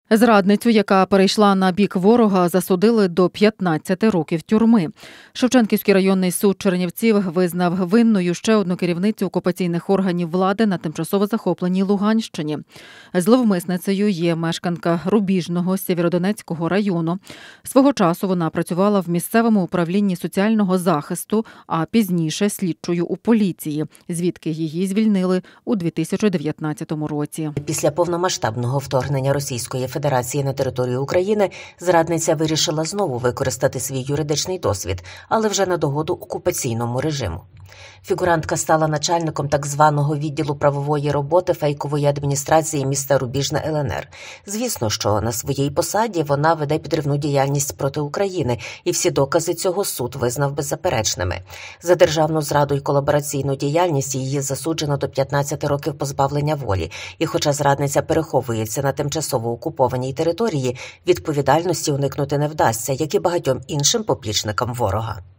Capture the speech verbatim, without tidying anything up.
Зрадницю, яка перейшла на бік ворога, засудили до п'ятнадцяти років тюрми. Шевченківський районний суд Чернівців визнав винною ще одну керівницю окупаційних органів влади на тимчасово захопленій Луганщині. Зловмисницею є мешканка Рубіжного Сєвєродонецького району. Свого часу вона працювала в місцевому управлінні соціального захисту, а пізніше слідчою у поліції, звідки її звільнили у дві тисячі дев'ятнадцятому році. Після повномасштабного вторгнення Російської Федерації на територію України зрадниця вирішила знову використати свій юридичний досвід, але вже на догоду окупаційному режиму. Фігурантка стала начальником так званого відділу правової роботи фейкової адміністрації міста Рубіжне Л Н Р. Звісно, що на своїй посаді вона веде підривну діяльність проти України, і всі докази цього суд визнав беззаперечними. За державну зраду і колабораційну діяльність її засуджено до п'ятнадцяти років позбавлення волі. І хоча зрадниця переховується на тимчасово окупованій території, відповідальності уникнути не вдасться, як і багатьом іншим поплічникам ворога.